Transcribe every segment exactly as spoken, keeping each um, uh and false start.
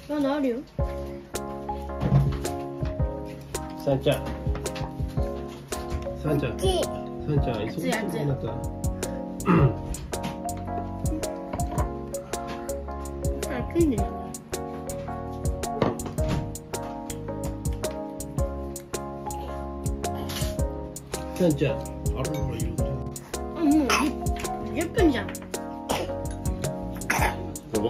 まだあるよ。 さんちゃん。さんちゃん。さんちゃん、忙しいね、なんか。 熱いね。 さんちゃん。あらら、言うて。 あ、もうじゅっぷんじゃん。 お。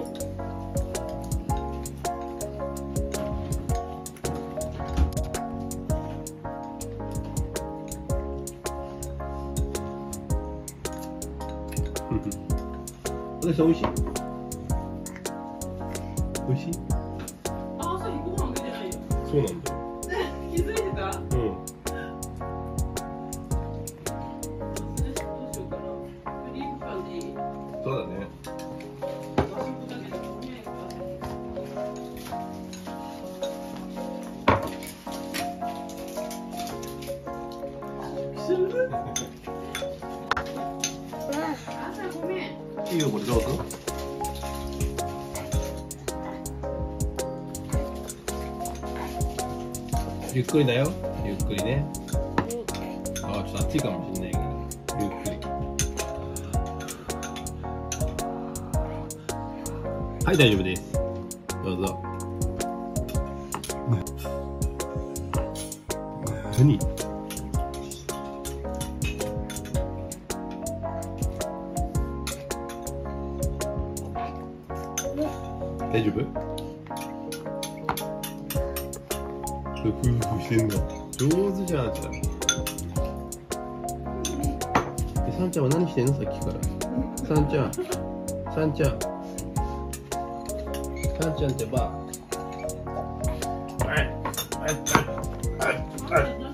お父さん、美味しい。美味しい。 あ、朝日ご飯あげてないよ。 そうなんだよ。 気づいてた？ うん。 どうしようかな。クリームパンでいい？ そうだね。 和食だけどね。朝ごめん。 いいよ、これどうぞ。ゆっくりだよ。ゆっくりね。あ、ちょっと暑いかもしれないけど、ゆっくり。はい、大丈夫です。どうぞ。何？大丈夫？ふふふしてんの上手じゃん。あんちゃん。え、さんちゃんは何してんの、さっきから。さんちゃん、さんちゃん、さんちゃんってば。はいはいはいはい。